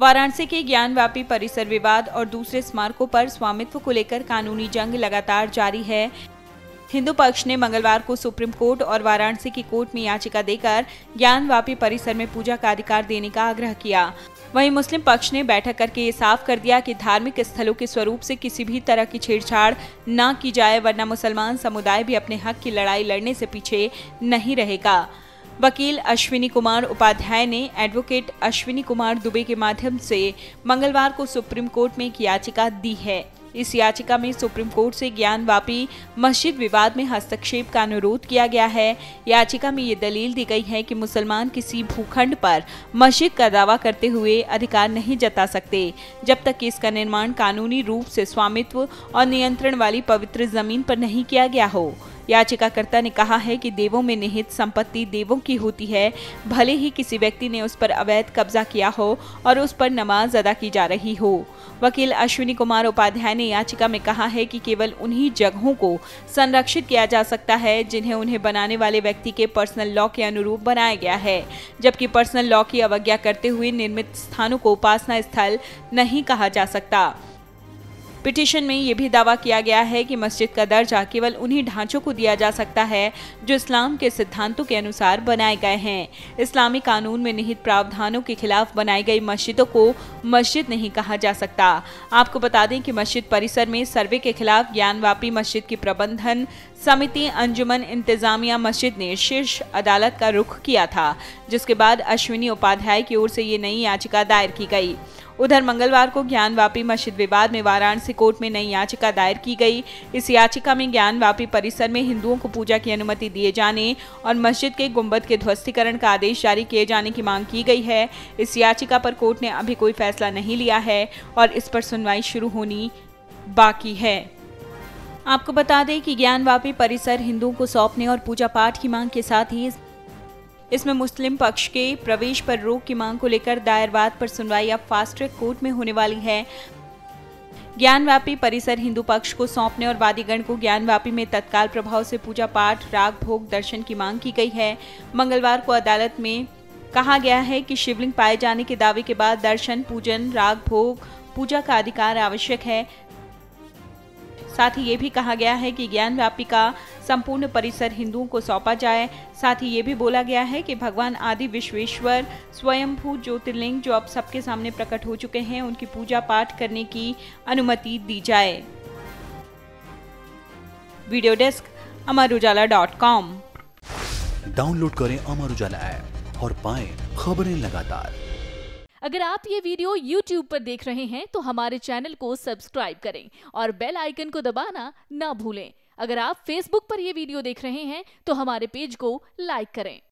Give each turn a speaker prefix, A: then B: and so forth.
A: वाराणसी के ज्ञानवापी परिसर विवाद और दूसरे स्मारकों पर स्वामित्व को लेकर कानूनी जंग लगातार जारी है। हिंदू पक्ष ने मंगलवार को सुप्रीम कोर्ट और वाराणसी की कोर्ट में याचिका देकर ज्ञानवापी परिसर में पूजा का अधिकार देने का आग्रह किया। वहीं मुस्लिम पक्ष ने बैठक करके ये साफ कर दिया कि धार्मिक स्थलों के स्वरूप से किसी भी तरह की छेड़छाड़ न की जाए, वरना मुसलमान समुदाय भी अपने हक की लड़ाई लड़ने से पीछे नहीं रहेगा। वकील अश्विनी कुमार उपाध्याय ने एडवोकेट अश्विनी कुमार दुबे के माध्यम से मंगलवार को सुप्रीम कोर्ट में एक याचिका दी है। इस याचिका में सुप्रीम कोर्ट से ज्ञानवापी मस्जिद विवाद में हस्तक्षेप का अनुरोध किया गया है। याचिका में ये दलील दी गई है कि मुसलमान किसी भूखंड पर मस्जिद का दावा करते हुए अधिकार नहीं जता सकते जब तक कि इसका निर्माण कानूनी रूप से स्वामित्व और नियंत्रण वाली पवित्र जमीन पर नहीं किया गया हो। याचिकाकर्ता ने कहा है कि देवों में निहित संपत्ति देवों की होती है, भले ही किसी व्यक्ति ने उस पर अवैध कब्जा किया हो और उस पर नमाज अदा की जा रही हो। वकील अश्विनी कुमार उपाध्याय ने याचिका में कहा है कि केवल उन्हीं जगहों को संरक्षित किया जा सकता है जिन्हें उन्हें बनाने वाले व्यक्ति के पर्सनल लॉ के अनुरूप बनाया गया है, जबकि पर्सनल लॉ की अवज्ञा करते हुए निर्मित स्थानों को उपासना स्थल नहीं कहा जा सकता। पिटीशन में यह भी दावा किया गया है कि मस्जिद का दर्जा केवल उन्हीं ढांचों को दिया जा सकता है जो इस्लाम के सिद्धांतों के अनुसार बनाए गए हैं। इस्लामी कानून में निहित प्रावधानों के खिलाफ बनाई गई मस्जिदों को मस्जिद नहीं कहा जा सकता। आपको बता दें कि मस्जिद परिसर में सर्वे के खिलाफ ज्ञानवापी मस्जिद की प्रबंधन समिति अंजुमन इंतजामिया मस्जिद ने शीर्ष अदालत का रुख किया था, जिसके बाद अश्विनी उपाध्याय की ओर से ये नई याचिका दायर की गई। उधर मंगलवार को ज्ञानवापी मस्जिद विवाद में वाराणसी कोर्ट में नई याचिका दायर की गई। इस याचिका में ज्ञानवापी परिसर में हिंदुओं को पूजा की अनुमति दिए जाने और मस्जिद के गुंबद के ध्वस्तीकरण का आदेश जारी किए जाने की मांग की गई है। इस याचिका पर कोर्ट ने अभी कोई फैसला नहीं लिया है और इस पर सुनवाई शुरू होनी बाकी है। आपको बता दें कि ज्ञानवापी परिसर हिंदुओं को सौंपने और पूजा पाठ की मांग के साथ ही इसमें मुस्लिम पक्ष के प्रवेश पर रोक की मांग को लेकर दायर वाद पर सुनवाई अब फास्ट ट्रैक कोर्ट में होने वाली है। ज्ञानवापी परिसर हिंदू पक्ष को सौंपने और वादीगण को ज्ञानवापी में तत्काल प्रभाव से पूजा पाठ, राग भोग, दर्शन की मांग की गई है। मंगलवार को अदालत में कहा गया है कि शिवलिंग पाए जाने के दावे के बाद दर्शन, पूजन, राग भोग, पूजा का अधिकार आवश्यक है। साथ ही ये भी कहा गया है कि ज्ञानवापी का संपूर्ण परिसर हिंदुओं को सौंपा जाए। साथ ही ये भी बोला गया है कि भगवान आदि विश्वेश्वर स्वयंभू ज्योतिर्लिंग जो अब सबके सामने प्रकट हो चुके हैं, उनकी पूजा पाठ करने की अनुमति दी जाए। Video desk अमरउजाला.com।
B: डाउनलोड करें अमर उजाला ऐप और पाएं खबरें लगातार।
C: अगर आप ये वीडियो YouTube पर देख रहे हैं तो हमारे चैनल को सब्सक्राइब करें और बेल आइकन को दबाना ना भूलें। अगर आप Facebook पर ये वीडियो देख रहे हैं तो हमारे पेज को लाइक करें।